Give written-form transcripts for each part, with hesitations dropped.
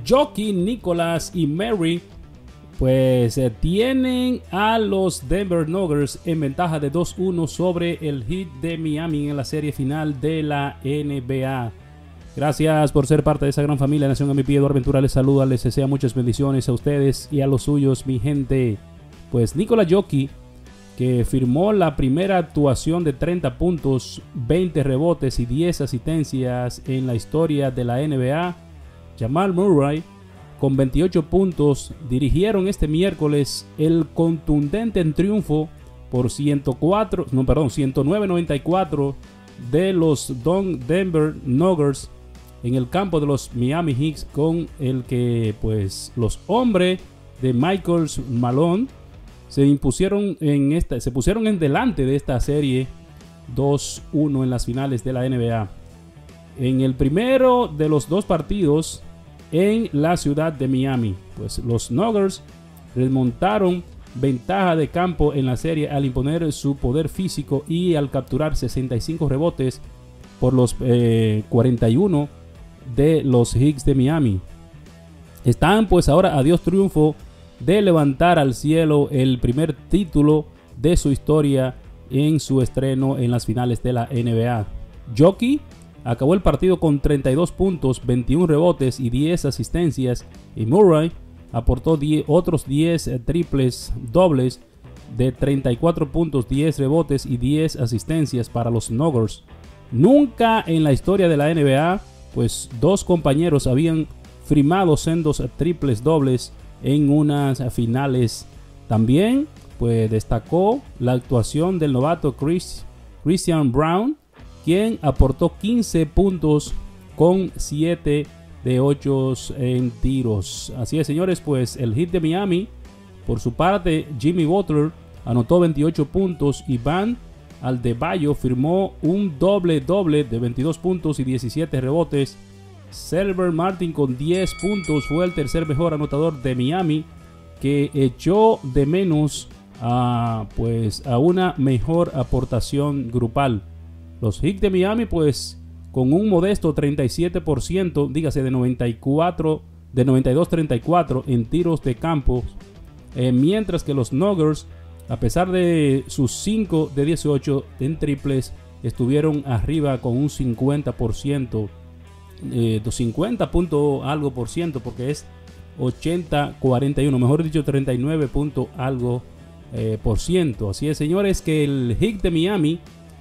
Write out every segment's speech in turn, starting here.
Jockey, Nicholas y Mary pues tienen a los Denver Nuggets en ventaja de 2-1 sobre el Heat de Miami en la serie final de la NBA. Gracias por ser parte de esa gran familia. Nación MVP Eduardo Ventura les saluda, les desea muchas bendiciones a ustedes y a los suyos, mi gente. Pues Nikola Jokic, que firmó la primera actuación de 30 puntos, 20 rebotes y 10 asistencias en la historia de la NBA. Jamal Murray, con 28 puntos, dirigieron este miércoles el contundente triunfo por 109-94 de los Denver Nuggets en el campo de los Miami Heat, con el que pues los hombres de Michael Malone se pusieron en delante de esta serie 2-1 en las finales de la NBA. En el primero de los dos partidos en la ciudad de Miami, pues los Nuggets remontaron ventaja de campo en la serie al imponer su poder físico y al capturar 65 rebotes por los 41 de los Heat de Miami. Están pues ahora a Dios triunfo de levantar al cielo el primer título de su historia en su estreno en las finales de la NBA. Jokic acabó el partido con 32 puntos, 21 rebotes y 10 asistencias, y Murray aportó otros 10 triples dobles de 34 puntos, 10 rebotes y 10 asistencias para los Nuggets. Nunca en la historia de la NBA, pues dos compañeros habían firmado sendos triples dobles en unas finales. También pues destacó la actuación del novato Christian Brown, quien aportó 15 puntos con 7 de 8 en tiros. Así es, señores, pues el Heat de Miami, por su parte, Jimmy Butler anotó 28 puntos y Bam Adebayo firmó un doble de 22 puntos y 17 rebotes. Selber Martin con 10 puntos fue el tercer mejor anotador de Miami, que echó de menos a una mejor aportación grupal. Los Heat de Miami pues con un modesto 37%, dígase de 92-34 en tiros de campo, mientras que los Nuggets, a pesar de sus 5 de 18 en triples, estuvieron arriba con un 50%, 50 punto algo por ciento, porque es 80-41, mejor dicho 39 punto algo por ciento. Así es, señores, que el Heat de Miami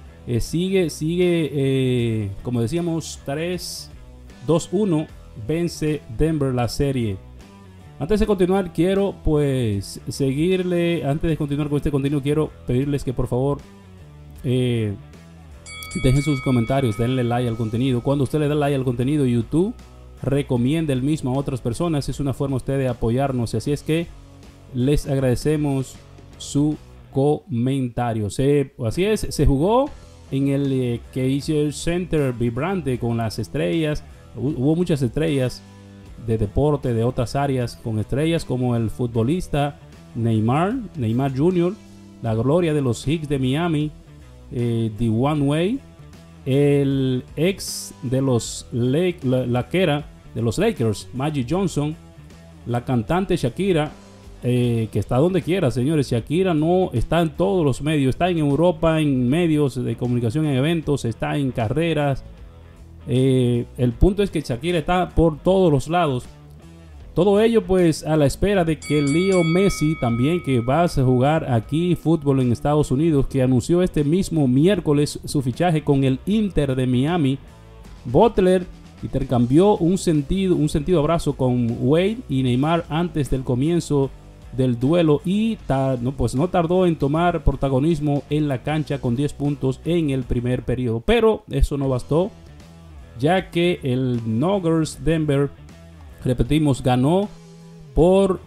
sigue como decíamos 3-2-1, vence Denver la serie. Antes de continuar quiero pues antes de continuar con este contenido, quiero pedirles que por favor dejen sus comentarios, denle like al contenido. Cuando usted le da like al contenido, YouTube recomienda el mismo a otras personas. Es una forma usted de apoyarnos, y así es que les agradecemos su comentario. Así es, se jugó en el Kaiser Center vibrante con las estrellas. Hubo muchas estrellas de deporte, de otras áreas, con estrellas como el futbolista Neymar Jr., la gloria de los Heat de Miami, Dwyane Wade, el ex de los de los Lakers, Magic Johnson, la cantante Shakira, que está donde quiera, señores. Shakira no está en todos los medios, está en Europa, en medios de comunicación, en eventos, está en carreras. El punto es que Shakira está por todos los lados. Todo ello pues a la espera de que Leo Messi también, que va a jugar aquí fútbol en Estados Unidos, que anunció este mismo miércoles su fichaje con el Inter de Miami. Butler intercambió un sentido abrazo con Wade y Neymar antes del comienzo del duelo, y no tardó en tomar protagonismo en la cancha con 10 puntos en el primer periodo. Pero eso no bastó, ya que el Nuggets Denver, repetimos, ganó por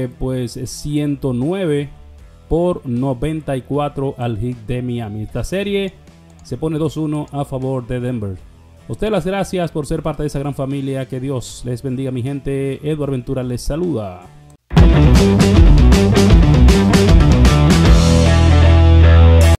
109-94 al Heat de Miami. Esta serie se pone 2-1 a favor de Denver. A ustedes las gracias por ser parte de esa gran familia. Que Dios les bendiga, mi gente. Eduardo Ventura les saluda.